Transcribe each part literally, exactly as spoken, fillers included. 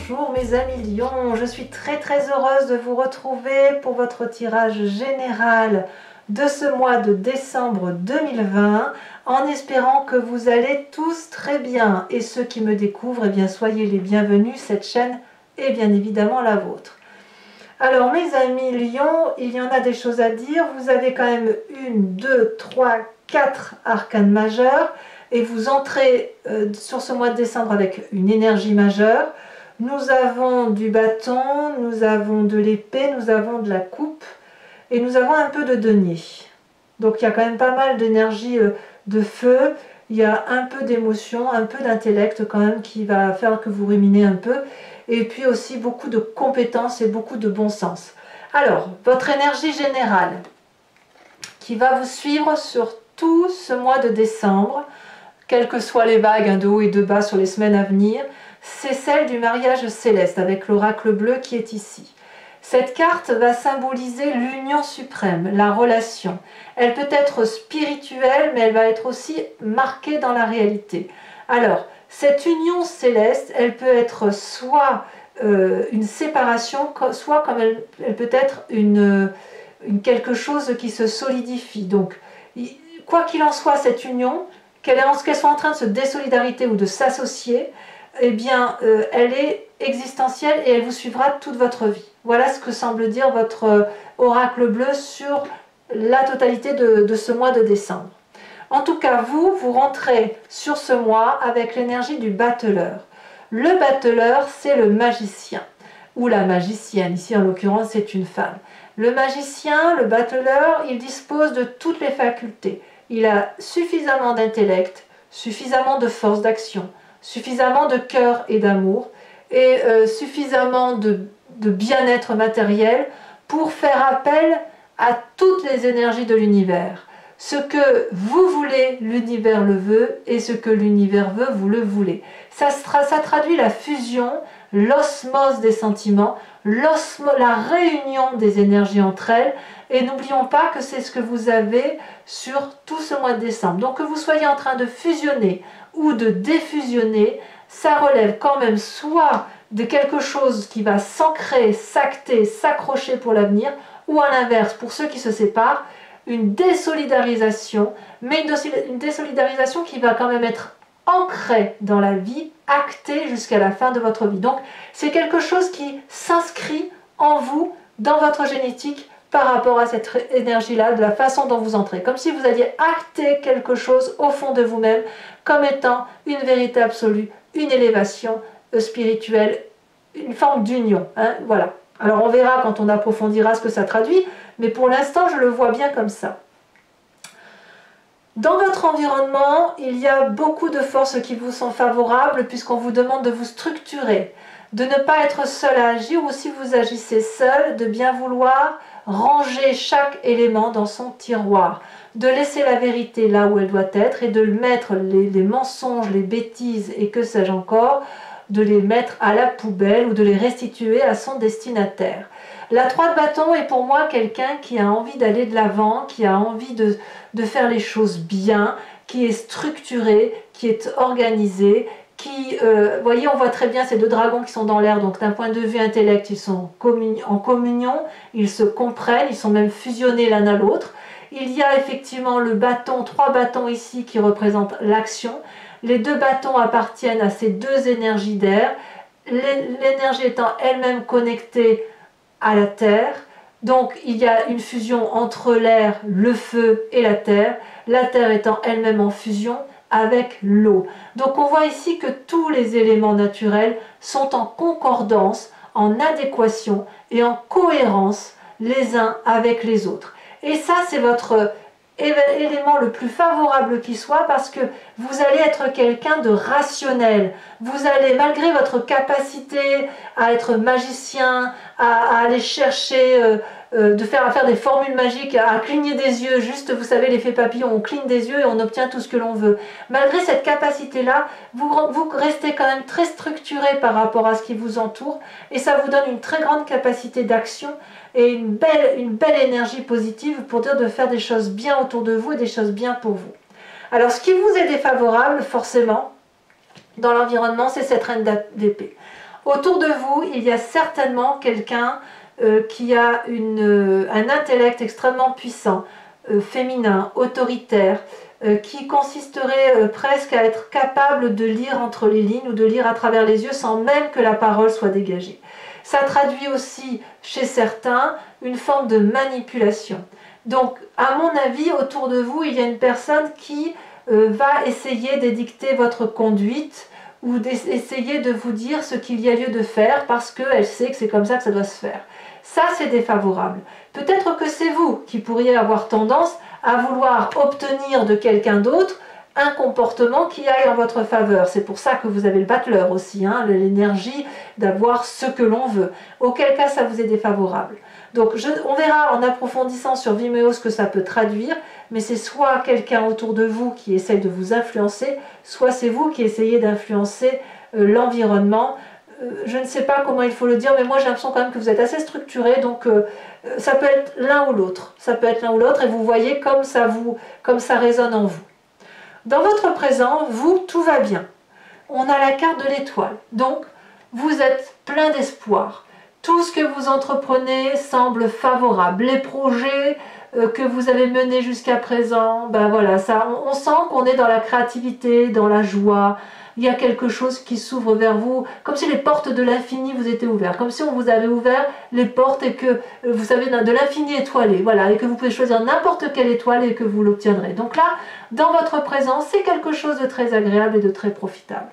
Bonjour mes amis Lions, je suis très très heureuse de vous retrouver pour votre tirage général de ce mois de décembre deux mille vingt, en espérant que vous allez tous très bien. Et ceux qui me découvrent, eh bien soyez les bienvenus, cette chaîne est bien évidemment la vôtre. Alors mes amis Lions, il y en a des choses à dire. Vous avez quand même une, deux, trois, quatre arcanes majeures et vous entrez euh, sur ce mois de décembre avec une énergie majeure. Nous avons du bâton, nous avons de l'épée, nous avons de la coupe et nous avons un peu de denier. Donc il y a quand même pas mal d'énergie euh, de feu, il y a un peu d'émotion, un peu d'intellect quand même qui va faire que vous ruminez un peu. Et puis aussi beaucoup de compétences et beaucoup de bon sens. Alors, votre énergie générale qui va vous suivre sur tout ce mois de décembre, quelles que soient les vagues hein, de haut et de bas sur les semaines à venir, c'est celle du mariage céleste avec l'oracle bleu qui est ici. Cette carte va symboliser l'union suprême, la relation. Elle peut être spirituelle, mais elle va être aussi marquée dans la réalité. Alors, cette union céleste, elle peut être soit euh, une séparation, soit comme elle, elle peut être une, une, quelque chose qui se solidifie. Donc, quoi qu'il en soit, cette union, qu'elle qu'elle soit en train de se désolidarité ou de s'associer, eh bien, euh, elle est existentielle et elle vous suivra toute votre vie. Voilà ce que semble dire votre euh, oracle bleu sur la totalité de, de ce mois de décembre. En tout cas, vous, vous rentrez sur ce mois avec l'énergie du battleur. Le battleur, c'est le magicien, ou la magicienne. Ici, en l'occurrence, c'est une femme. Le magicien, le battleur, il dispose de toutes les facultés. Il a suffisamment d'intellect, suffisamment de force d'action, suffisamment de cœur et d'amour, et euh, suffisamment de, de bien-être matériel pour faire appel à toutes les énergies de l'univers. Ce que vous voulez, l'univers le veut, et ce que l'univers veut, vous le voulez. Ça, ça traduit la fusion, l'osmose des sentiments, la réunion des énergies entre elles, et n'oublions pas que c'est ce que vous avez sur tout ce mois de décembre. Donc que vous soyez en train de fusionner ou de défusionner, ça relève quand même soit de quelque chose qui va s'ancrer, s'acter, s'accrocher pour l'avenir, ou à l'inverse, pour ceux qui se séparent, une désolidarisation, mais une désolidarisation qui va quand même être ancrée dans la vie, actée jusqu'à la fin de votre vie. Donc, c'est quelque chose qui s'inscrit en vous, dans votre génétique, par rapport à cette énergie-là, de la façon dont vous entrez. Comme si vous alliez acter quelque chose au fond de vous-même, comme étant une vérité absolue, une élévation spirituelle, une forme d'union. Hein, voilà. Alors, on verra quand on approfondira ce que ça traduit, mais pour l'instant, je le vois bien comme ça. Dans votre environnement, il y a beaucoup de forces qui vous sont favorables puisqu'on vous demande de vous structurer, de ne pas être seul à agir ou si vous agissez seul, de bien vouloir ranger chaque élément dans son tiroir, de laisser la vérité là où elle doit être et de mettre les, les mensonges, les bêtises et que sais-je encore, de les mettre à la poubelle ou de les restituer à son destinataire. La trois de bâton est pour moi quelqu'un qui a envie d'aller de l'avant, qui a envie de, de faire les choses bien, qui est structuré, qui est organisé, qui, euh, vous voyez, on voit très bien ces deux dragons qui sont dans l'air, donc d'un point de vue intellect, ils sont en communion, ils se comprennent, ils sont même fusionnés l'un à l'autre. Il y a effectivement le bâton, trois bâtons ici qui représentent l'action. Les deux bâtons appartiennent à ces deux énergies d'air, l'énergie étant elle-même connectée à la terre. Donc il y a une fusion entre l'air, le feu et la terre, la terre étant elle-même en fusion avec l'eau. Donc on voit ici que tous les éléments naturels sont en concordance, en adéquation et en cohérence les uns avec les autres. Et ça, c'est votre élément le plus favorable qui soit parce que vous allez être quelqu'un de rationnel. Vous allez, malgré votre capacité à être magicien, à, à aller chercher, euh, euh, de faire, à faire des formules magiques, à cligner des yeux, juste, vous savez, l'effet papillon, on cligne des yeux et on obtient tout ce que l'on veut. Malgré cette capacité-là, vous, vous restez quand même très structuré par rapport à ce qui vous entoure et ça vous donne une très grande capacité d'action et une belle, une belle énergie positive pour dire de faire des choses bien autour de vous et des choses bien pour vous. Alors ce qui vous est défavorable forcément dans l'environnement, c'est cette reine d'épée. Autour de vous, il y a certainement quelqu'un euh, qui a une, euh, un intellect extrêmement puissant, euh, féminin, autoritaire, euh, qui consisterait euh, presque à être capable de lire entre les lignes ou de lire à travers les yeux sans même que la parole soit dégagée. Ça traduit aussi chez certains une forme de manipulation. Donc, à mon avis, autour de vous, il y a une personne qui euh, va essayer d'édicter votre conduite ou d'essayer de vous dire ce qu'il y a lieu de faire parce qu'elle sait que c'est comme ça que ça doit se faire. Ça, c'est défavorable. Peut-être que c'est vous qui pourriez avoir tendance à vouloir obtenir de quelqu'un d'autre un comportement qui aille en votre faveur. C'est pour ça que vous avez le battleur aussi, hein, l'énergie d'avoir ce que l'on veut. Auquel cas, ça vous est défavorable. Donc, je, on verra en approfondissant sur Vimeo ce que ça peut traduire, mais c'est soit quelqu'un autour de vous qui essaye de vous influencer, soit c'est vous qui essayez d'influencer euh, l'environnement. Euh, je ne sais pas comment il faut le dire, mais moi j'ai l'impression quand même que vous êtes assez structuré, donc euh, ça peut être l'un ou l'autre. Ça peut être l'un ou l'autre, et vous voyez comme ça, vous, comme ça résonne en vous. Dans votre présent, vous, tout va bien. On a la carte de l'étoile, donc vous êtes plein d'espoir. Tout ce que vous entreprenez semble favorable. Les projets euh, que vous avez menés jusqu'à présent, ben voilà, ça, on, on sent qu'on est dans la créativité, dans la joie. Il y a quelque chose qui s'ouvre vers vous, comme si les portes de l'infini vous étaient ouvertes, comme si on vous avait ouvert les portes et que euh, vous savez de l'infini étoilé, voilà, et que vous pouvez choisir n'importe quelle étoile et que vous l'obtiendrez. Donc là, dans votre présent, c'est quelque chose de très agréable et de très profitable.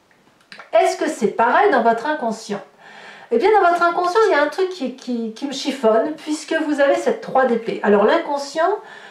Est-ce que c'est pareil dans votre inconscient ? Eh bien, dans votre inconscient, il y a un truc qui, qui, qui me chiffonne, puisque vous avez cette trois d'épée. Alors, l'inconscient,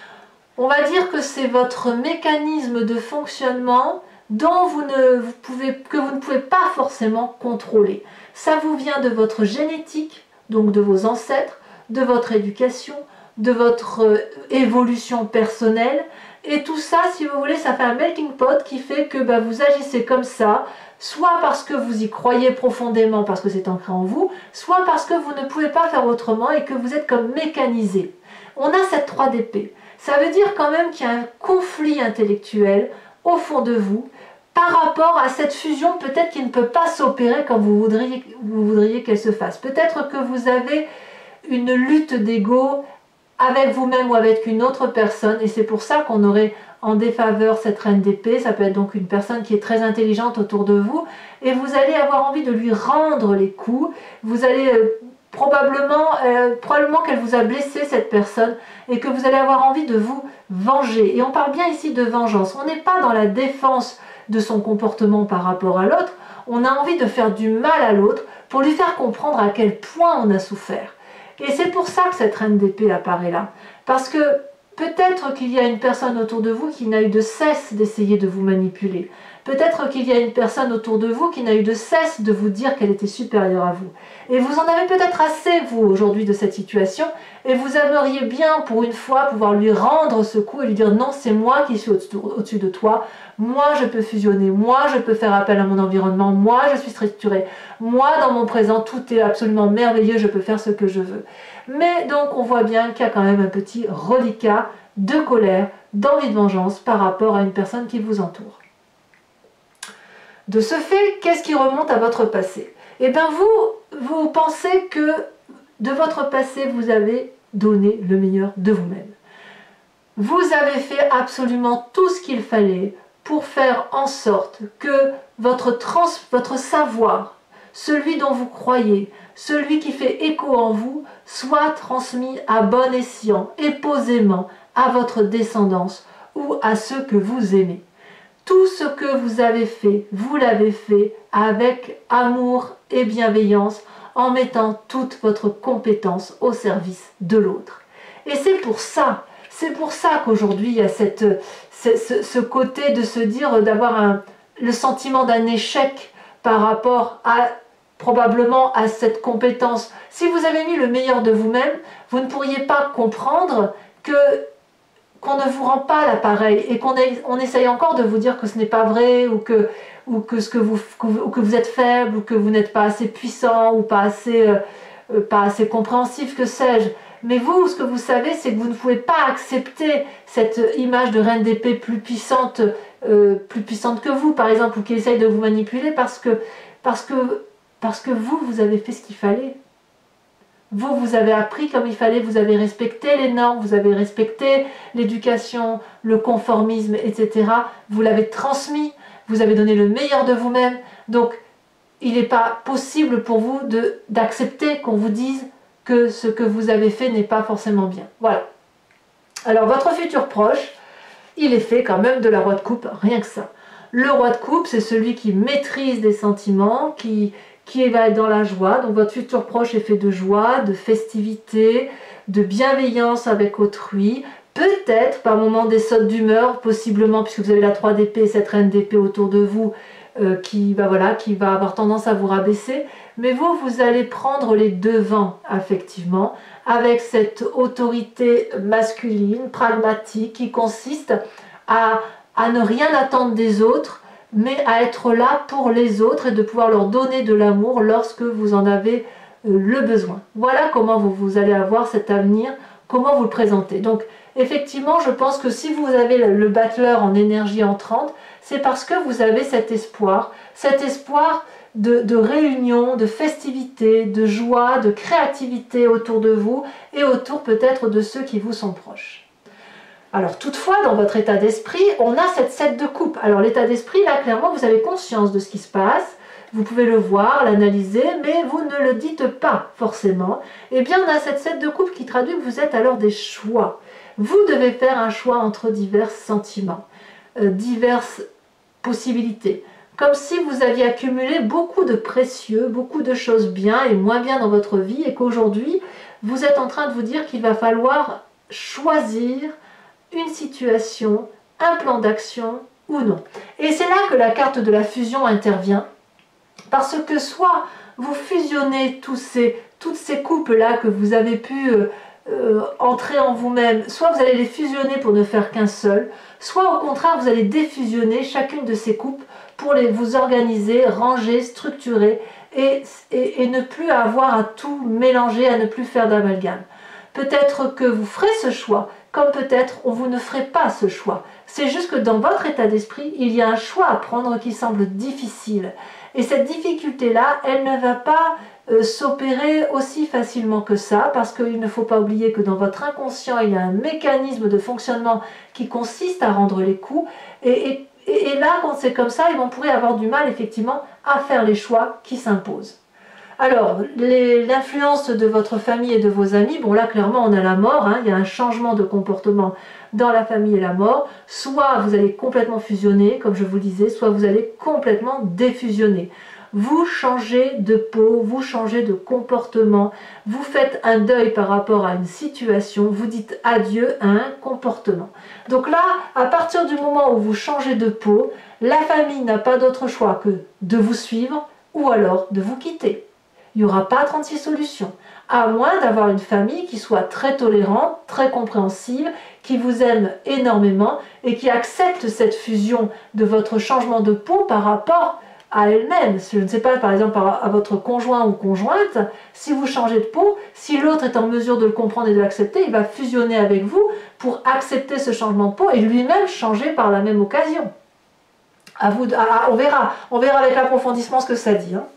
on va dire que c'est votre mécanisme de fonctionnement dont vous ne, vous pouvez, que vous ne pouvez pas forcément contrôler. Ça vous vient de votre génétique, donc de vos ancêtres, de votre éducation, de votre euh, évolution personnelle. Et tout ça, si vous voulez, ça fait un melting pot qui fait que bah, vous agissez comme ça, soit parce que vous y croyez profondément, parce que c'est ancré en vous, soit parce que vous ne pouvez pas faire autrement et que vous êtes comme mécanisé. On a cette trois d'épée. Ça veut dire quand même qu'il y a un conflit intellectuel au fond de vous par rapport à cette fusion peut-être qui ne peut pas s'opérer comme vous voudriez, vous voudriez qu'elle se fasse. Peut-être que vous avez une lutte d'ego avec vous-même ou avec une autre personne, et c'est pour ça qu'on aurait en défaveur cette reine d'épée. Ça peut être donc une personne qui est très intelligente autour de vous, et vous allez avoir envie de lui rendre les coups. Vous allez euh, probablement, euh, probablement qu'elle vous a blessé, cette personne, et que vous allez avoir envie de vous venger. Et on parle bien ici de vengeance. On n'est pas dans la défense de son comportement par rapport à l'autre, on a envie de faire du mal à l'autre pour lui faire comprendre à quel point on a souffert. Et c'est pour ça que cette reine d'épée apparaît là. Parce que peut-être qu'il y a une personne autour de vous qui n'a eu de cesse d'essayer de vous manipuler. Peut-être qu'il y a une personne autour de vous qui n'a eu de cesse de vous dire qu'elle était supérieure à vous. Et vous en avez peut-être assez, vous, aujourd'hui, de cette situation, et vous aimeriez bien, pour une fois, pouvoir lui rendre ce coup et lui dire « Non, c'est moi qui suis au-dessus de toi. Moi, je peux fusionner. Moi, je peux faire appel à mon environnement. Moi, je suis structurée. Moi, dans mon présent, tout est absolument merveilleux. Je peux faire ce que je veux. » Mais donc, on voit bien qu'il y a quand même un petit reliquat de colère, d'envie de vengeance par rapport à une personne qui vous entoure. De ce fait, qu'est-ce qui remonte à votre passé? Eh bien, vous, vous pensez que de votre passé, vous avez donné le meilleur de vous-même. Vous avez fait absolument tout ce qu'il fallait pour faire en sorte que votre, trans, votre savoir, celui dont vous croyez, celui qui fait écho en vous, soit transmis à bon escient et posément à votre descendance ou à ceux que vous aimez. Tout ce que vous avez fait, vous l'avez fait avec amour et bienveillance, en mettant toute votre compétence au service de l'autre. Et c'est pour ça, c'est pour ça qu'aujourd'hui il y a cette, ce, ce, ce côté de se dire, d'avoir le sentiment d'un échec par rapport à probablement à cette compétence. Si vous avez mis le meilleur de vous-même, vous ne pourriez pas comprendre que qu'on ne vous rend pas l'appareil et qu'on on essaye encore de vous dire que ce n'est pas vrai ou que, ou que, ce que, vous, que, vous, que vous êtes faible ou que vous n'êtes pas assez puissant ou pas assez, euh, pas assez compréhensif, que sais-je. Mais vous, ce que vous savez, c'est que vous ne pouvez pas accepter cette image de reine d'épée plus puissante, euh, plus puissante que vous, par exemple, ou qui essaye de vous manipuler parce que, parce que Parce que vous, vous avez fait ce qu'il fallait. Vous, vous avez appris comme il fallait, vous avez respecté les normes, vous avez respecté l'éducation, le conformisme, et cetera. Vous l'avez transmis, vous avez donné le meilleur de vous-même. Donc, il n'est pas possible pour vous d'accepter qu'on vous dise que ce que vous avez fait n'est pas forcément bien. Voilà. Alors, votre futur proche, il est fait quand même de la roi de coupe, rien que ça. Le roi de coupe, c'est celui qui maîtrise des sentiments, qui... qui va être dans la joie. Donc votre futur proche est fait de joie, de festivité, de bienveillance avec autrui, peut-être par moments des sautes d'humeur, possiblement puisque vous avez la trois d'épée et cette reine d'épée autour de vous euh, qui, bah voilà, qui va avoir tendance à vous rabaisser, mais vous, vous allez prendre les devants affectivement, avec cette autorité masculine, pragmatique, qui consiste à, à ne rien attendre des autres, mais à être là pour les autres et de pouvoir leur donner de l'amour lorsque vous en avez euh, le besoin. Voilà comment vous, vous allez avoir cet avenir, comment vous le présentez. Donc effectivement, je pense que si vous avez le, le battleur en énergie entrante, c'est parce que vous avez cet espoir, cet espoir de, de réunion, de festivité, de joie, de créativité autour de vous et autour peut-être de ceux qui vous sont proches. Alors toutefois, dans votre état d'esprit, on a cette sept de coupe. Alors l'état d'esprit, là, clairement, vous avez conscience de ce qui se passe. Vous pouvez le voir, l'analyser, mais vous ne le dites pas forcément. Eh bien, on a cette sept de coupe qui traduit que vous êtes alors des choix. Vous devez faire un choix entre divers sentiments, euh, diverses possibilités. Comme si vous aviez accumulé beaucoup de précieux, beaucoup de choses bien et moins bien dans votre vie et qu'aujourd'hui, vous êtes en train de vous dire qu'il va falloir choisir une situation, un plan d'action ou non. Et c'est là que la carte de la fusion intervient, parce que soit vous fusionnez tous ces, toutes ces coupes-là que vous avez pu euh, euh, entrer en vous-même, soit vous allez les fusionner pour ne faire qu'un seul, soit au contraire vous allez défusionner chacune de ces coupes pour les, vous organiser, ranger, structurer et, et, et ne plus avoir à tout mélanger, à ne plus faire d'amalgame. Peut-être que vous ferez ce choix, comme peut-être vous ne ferez pas ce choix. C'est juste que dans votre état d'esprit, il y a un choix à prendre qui semble difficile. Et cette difficulté-là, elle ne va pas euh, s'opérer aussi facilement que ça, parce qu'il ne faut pas oublier que dans votre inconscient, il y a un mécanisme de fonctionnement qui consiste à rendre les coups. Et, et, et là, quand c'est comme ça, on pourrait avoir du mal, effectivement, à faire les choix qui s'imposent. Alors, l'influence de votre famille et de vos amis, bon là clairement on a la mort, hein, il y a un changement de comportement dans la famille et la mort, soit vous allez complètement fusionner, comme je vous le disais, soit vous allez complètement défusionner. Vous changez de peau, vous changez de comportement, vous faites un deuil par rapport à une situation, vous dites adieu à un comportement. Donc là, à partir du moment où vous changez de peau, la famille n'a pas d'autre choix que de vous suivre ou alors de vous quitter. Il n'y aura pas trente-six solutions, à moins d'avoir une famille qui soit très tolérante, très compréhensive, qui vous aime énormément et qui accepte cette fusion de votre changement de peau par rapport à elle-même. Je ne sais pas, par exemple, à votre conjoint ou conjointe, si vous changez de peau, si l'autre est en mesure de le comprendre et de l'accepter, il va fusionner avec vous pour accepter ce changement de peau et lui-même changer par la même occasion. À vous de, à, on verra, on verra avec l'approfondissement ce que ça dit. Hein.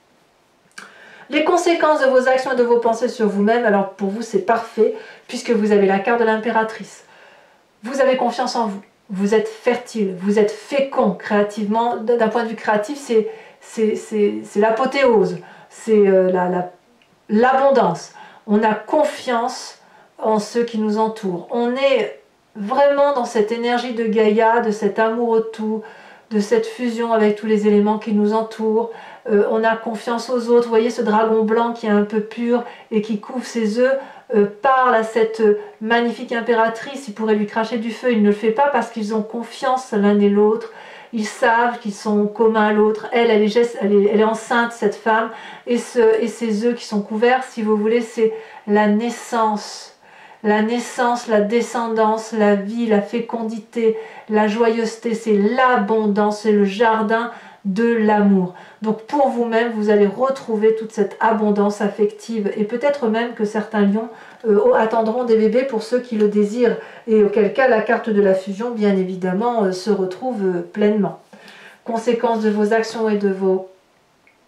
Les conséquences de vos actions et de vos pensées sur vous-même, alors pour vous c'est parfait, puisque vous avez la carte de l'impératrice. Vous avez confiance en vous, vous êtes fertile, vous êtes fécond créativement, d'un point de vue créatif c'est l'apothéose, c'est euh, l'abondance. La, la, on a confiance en ceux qui nous entourent, on est vraiment dans cette énergie de Gaïa, de cet amour au tout, de cette fusion avec tous les éléments qui nous entourent. Euh, on a confiance aux autres. Vous voyez ce dragon blanc qui est un peu pur et qui couvre ses œufs, euh, parle à cette magnifique impératrice. Il pourrait lui cracher du feu, il ne le fait pas parce qu'ils ont confiance l'un et l'autre. Ils savent qu'ils sont communs à l'autre. Elle, elle est, elle, est, elle est enceinte, cette femme, et, ce, et ses œufs qui sont couverts, si vous voulez, c'est la naissance. La naissance, la descendance, la vie, la fécondité, la joyeuseté, c'est l'abondance, c'est le jardin de l'amour. Donc pour vous-même, vous allez retrouver toute cette abondance affective et peut-être même que certains lions euh, attendront des bébés pour ceux qui le désirent et auquel cas la carte de la fusion, bien évidemment, euh, se retrouve euh, pleinement. Conséquence de vos actions et de vos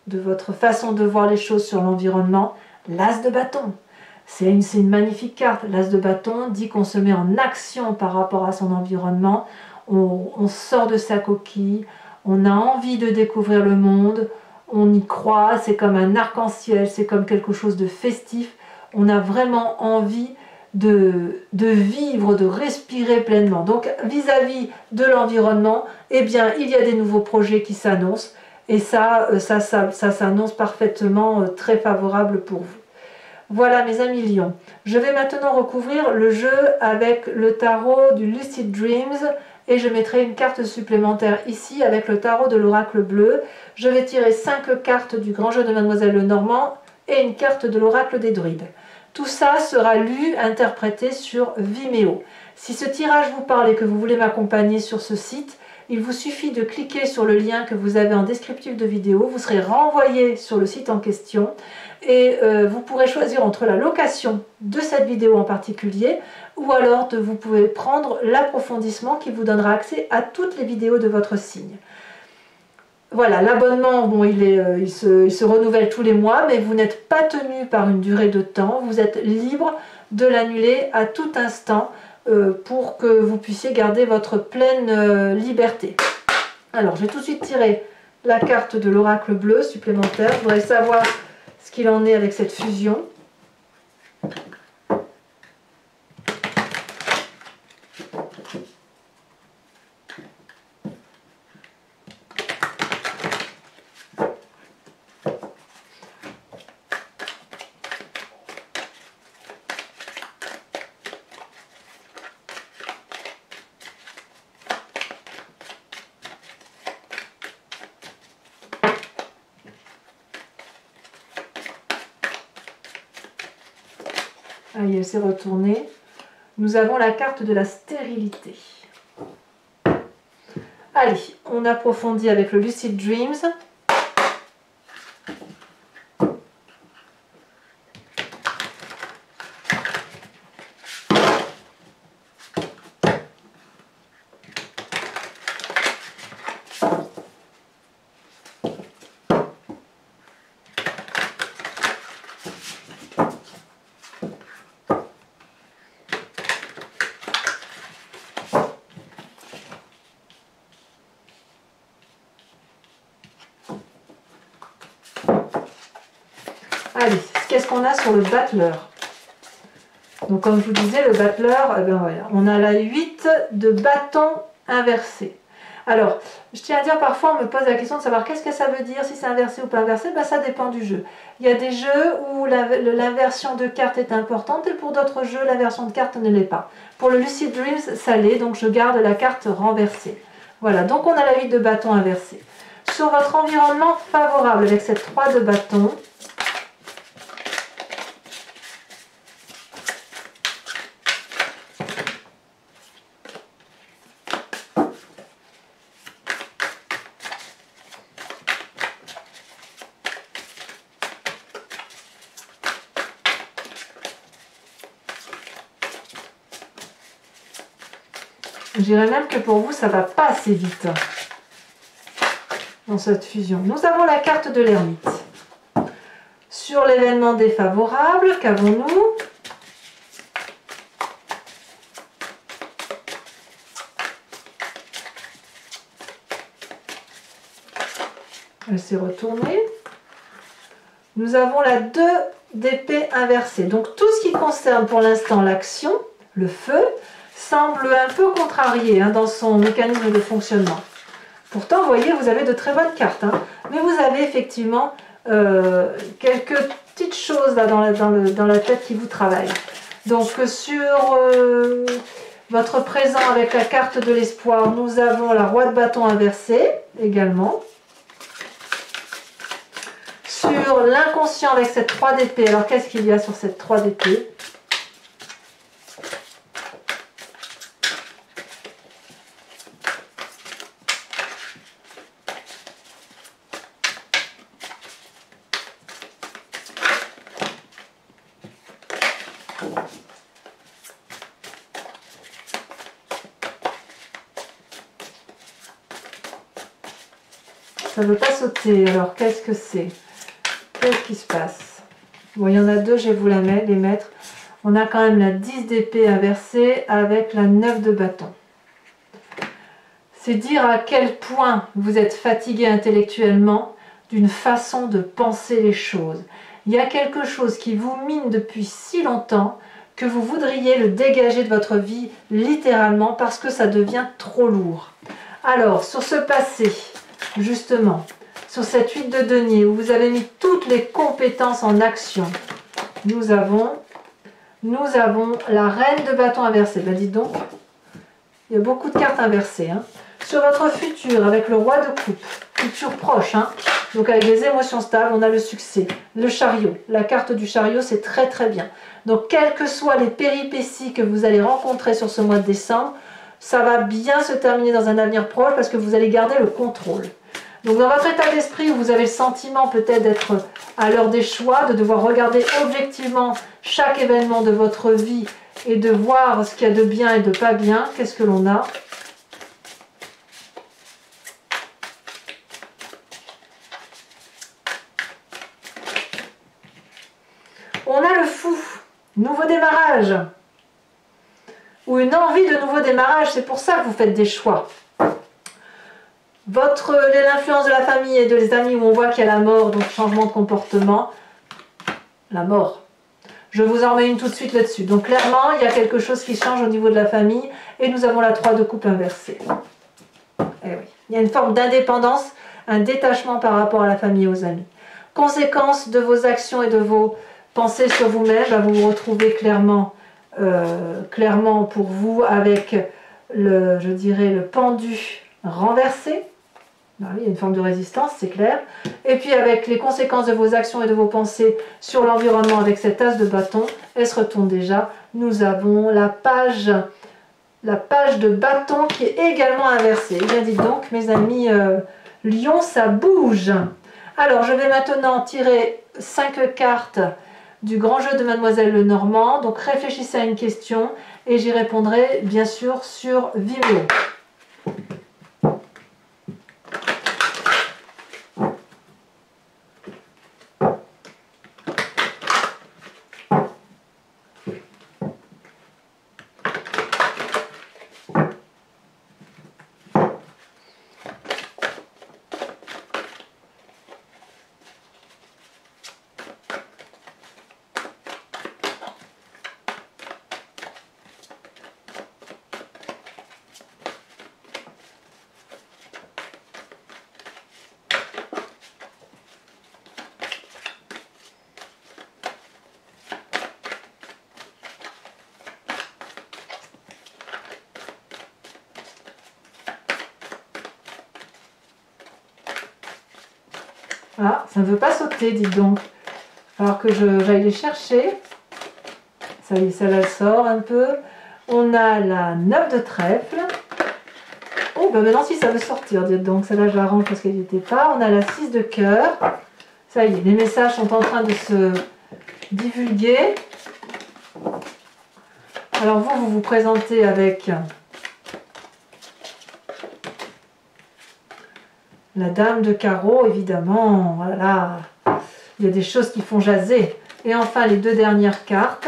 de votre façon de voir les choses sur l'environnement, l'as de bâton. C'est une, c'est une magnifique carte. L'as de bâton dit qu'on se met en action par rapport à son environnement, on, on sort de sa coquille, on a envie de découvrir le monde, on y croit, c'est comme un arc-en-ciel, c'est comme quelque chose de festif, on a vraiment envie de, de vivre, de respirer pleinement. Donc vis-à-vis de l'environnement, eh bien, il y a des nouveaux projets qui s'annoncent et ça, ça, ça, ça s'annonce parfaitement très favorable pour vous. Voilà mes amis lions. Je vais maintenant recouvrir le jeu avec le tarot du Lucid Dreams et je mettrai une carte supplémentaire ici avec le tarot de l'oracle bleu. Je vais tirer cinq cartes du grand jeu de Mademoiselle Lenormand et une carte de l'oracle des druides. Tout ça sera lu, interprété sur Vimeo. Si ce tirage vous parle et que vous voulez m'accompagner sur ce site, il vous suffit de cliquer sur le lien que vous avez en descriptif de vidéo, vous serez renvoyé sur le site en question et euh, vous pourrez choisir entre la location de cette vidéo en particulier ou alors de, vous pouvez prendre l'approfondissement qui vous donnera accès à toutes les vidéos de votre signe. Voilà, l'abonnement, bon, il, est, euh, il, se, il se renouvelle tous les mois, mais vous n'êtes pas tenu par une durée de temps, vous êtes libre de l'annuler à tout instant euh, pour que vous puissiez garder votre pleine euh, liberté. Alors, je vais tout de suite tirer la carte de l'oracle bleu supplémentaire. Je voudrais savoir ce qu'il en est avec cette fusion. Allez, elle s'est retournée. Nous avons la carte de la stérilité. Allez, on approfondit avec le Lucid Dreams. Allez, qu'est-ce qu'on a sur le battleur? Donc comme je vous disais, le battleur, eh ben voilà, on a la huit de bâton inversé. Alors, je tiens à dire, parfois on me pose la question de savoir qu'est-ce que ça veut dire, si c'est inversé ou pas inversé, ben, ça dépend du jeu. Il y a des jeux où l'inversion de carte est importante et pour d'autres jeux, l'inversion de carte ne l'est pas. Pour le Lucid Dreams, ça l'est, donc je garde la carte renversée. Voilà, donc on a la huit de bâton inversé. Sur votre environnement favorable avec cette trois de bâton, je dirais même que pour vous, ça ne va pas assez vite dans cette fusion. Nous avons la carte de l'ermite. Sur l'événement défavorable, qu'avons-nous? Elle s'est retournée. Nous avons la deux d'épée inversée. Donc tout ce qui concerne pour l'instant l'action, le feu, semble un peu contrarié hein, dans son mécanisme de fonctionnement. Pourtant, vous voyez, vous avez de très bonnes cartes. Hein, mais vous avez effectivement euh, quelques petites choses là dans la, dans, le, dans la tête qui vous travaillent. Donc sur euh, votre présent avec la carte de l'espoir, nous avons la roi de bâton inversé également. Sur l'inconscient avec cette trois d'épée, alors qu'est-ce qu'il y a sur cette trois d'épée? ça ne veut pas sauter. Alors, qu'est-ce que c'est? Qu'est-ce qui se passe? Bon, il y en a deux, je vais vous la mettre, les mettre. On a quand même la dix d'épée inversée avec la neuf de bâton. C'est dire à quel point vous êtes fatigué intellectuellement d'une façon de penser les choses. Il y a quelque chose qui vous mine depuis si longtemps que vous voudriez le dégager de votre vie littéralement parce que ça devient trop lourd. Alors, sur ce passé, justement, sur cette huit de denier où vous avez mis toutes les compétences en action, nous avons, nous avons la reine de bâton inversée. Ben dites donc, il y a beaucoup de cartes inversées. Hein. Sur votre futur, avec le roi de coupe, futur proche, hein, donc avec des émotions stables, on a le succès. Le chariot, la carte du chariot, c'est très très bien. Donc, quelles que soient les péripéties que vous allez rencontrer sur ce mois de décembre, ça va bien se terminer dans un avenir proche parce que vous allez garder le contrôle. Donc, dans votre état d'esprit où vous avez le sentiment peut-être d'être à l'heure des choix, de devoir regarder objectivement chaque événement de votre vie et de voir ce qu'il y a de bien et de pas bien, qu'est-ce que l'on a ? On a le fou, nouveau démarrage, ou une envie de nouveau démarrage, c'est pour ça que vous faites des choix. Votre, l'influence de la famille et de les amis où on voit qu'il y a la mort, donc changement de comportement, la mort. Je vous en mets une tout de suite là-dessus. Donc clairement, il y a quelque chose qui change au niveau de la famille et nous avons la trois de coupe inversée. Eh oui. Il y a une forme d'indépendance, un détachement par rapport à la famille et aux amis. Conséquence de vos actions et de vos pensez sur vous-même, vous vous retrouvez clairement, euh, clairement pour vous avec le, je dirais, le pendu renversé. Ben oui, il y a une forme de résistance, c'est clair. Et puis avec les conséquences de vos actions et de vos pensées sur l'environnement avec cet as de bâton, elle se retourne déjà. Nous avons la page, la page de bâton qui est également inversée. Eh bien, dites donc, mes amis euh, Lion, ça bouge. Alors, je vais maintenant tirer cinq cartes du grand jeu de Mademoiselle Lenormand. Donc réfléchissez à une question et j'y répondrai bien sûr sur Vimeo. Ah, ça ne veut pas sauter, dites donc. Alors que j'aille les chercher. Ça y est, celle-là sort un peu. On a la neuf de trèfle. Oh, ben maintenant si ça veut sortir, dites donc. Celle-là, je la range parce qu'elle n'y était pas. On a la six de cœur. Ça y est, les messages sont en train de se divulguer. Alors vous, vous vous présentez avec la dame de carreau, évidemment. Voilà, il y a des choses qui font jaser. Et enfin, les deux dernières cartes.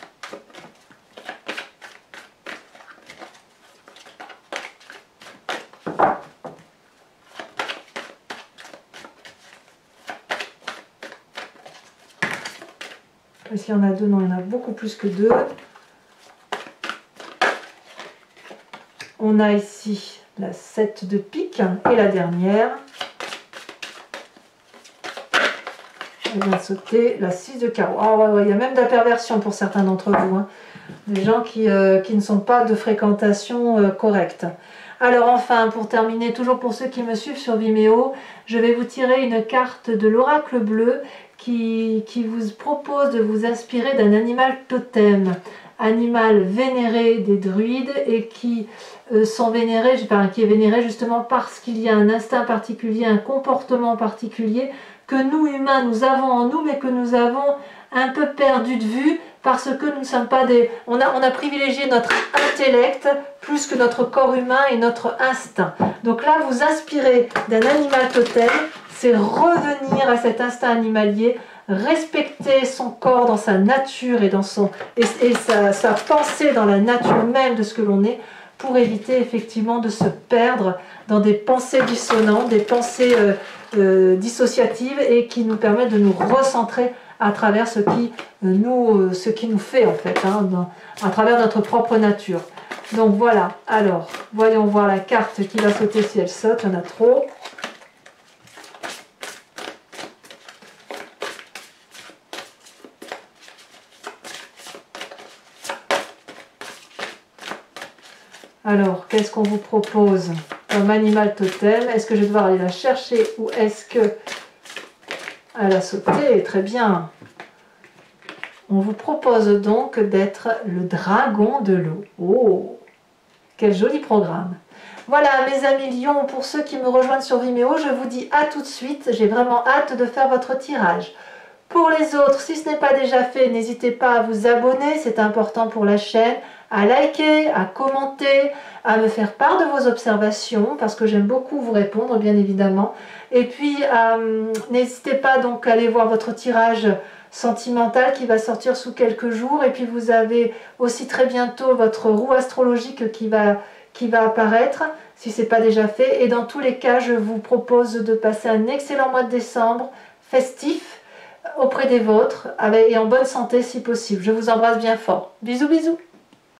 Est-ce qu'il y en a deux? Non, il y en a beaucoup plus que deux. On a ici la sept de pique et la dernière. Elle vient de sauter la six de carreau. Ah ouais, ouais, il y a même de la perversion pour certains d'entre vous. Hein. Des gens qui, euh, qui ne sont pas de fréquentation euh, correcte. Alors enfin, pour terminer, toujours pour ceux qui me suivent sur Vimeo, je vais vous tirer une carte de l'oracle bleu qui, qui vous propose de vous inspirer d'un animal totem. Animal vénéré des druides et qui euh, sont vénérés, enfin, qui est vénéré justement parce qu'il y a un instinct particulier, un comportement particulier que nous humains nous avons en nous, mais que nous avons un peu perdu de vue parce que nous ne sommes pas des... On a, on a privilégié notre intellect plus que notre corps humain et notre instinct. Donc là, vous inspirez d'un animal totem, c'est revenir à cet instinct animalier, respecter son corps dans sa nature et, dans son, et, et sa, sa pensée dans la nature même de ce que l'on est, pour éviter effectivement de se perdre dans des pensées dissonantes, des pensées euh, euh, dissociatives et qui nous permettent de nous recentrer à travers ce qui, euh, nous, euh, ce qui nous fait en fait, hein, dans, à travers notre propre nature. Donc voilà, alors voyons voir la carte qui va sauter si elle saute, il y en a trop. Alors, qu'est-ce qu'on vous propose comme animal totem? Est-ce que je vais devoir aller la chercher ou est-ce que... Elle a sauté, très bien. On vous propose donc d'être le dragon de l'eau. Oh, quel joli programme. Voilà mes amis lions, pour ceux qui me rejoignent sur Vimeo, je vous dis à tout de suite. J'ai vraiment hâte de faire votre tirage. Pour les autres, si ce n'est pas déjà fait, n'hésitez pas à vous abonner, c'est important pour la chaîne, à liker, à commenter, à me faire part de vos observations, parce que j'aime beaucoup vous répondre, bien évidemment. Et puis, euh, n'hésitez pas donc à aller voir votre tirage sentimental qui va sortir sous quelques jours. Et puis, vous avez aussi très bientôt votre roue astrologique qui va, qui va apparaître, si ce n'est pas déjà fait. Et dans tous les cas, je vous propose de passer un excellent mois de décembre, festif, auprès des vôtres, avec, et en bonne santé si possible. Je vous embrasse bien fort. Bisous, bisous.